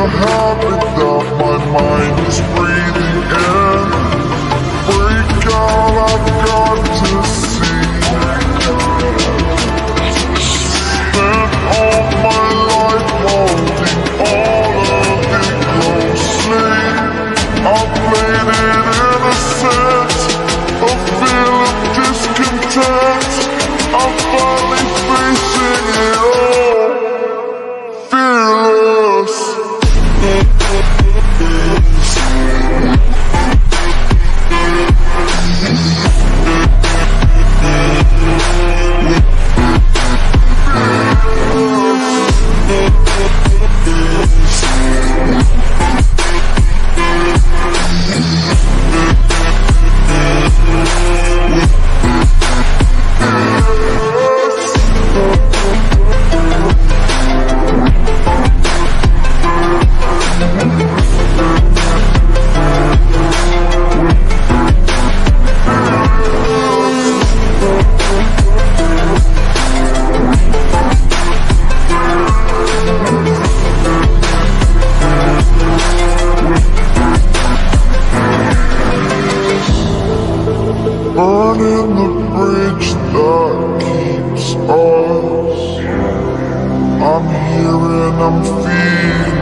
a habit that my mind is breathing in. Break out, I've got to see. Spent all my life holding all of it closely. I played it innocent, a feel of discontent. I'm finally facing it all, fearless. Burning the bridge that keeps us. I'm here and I'm feeling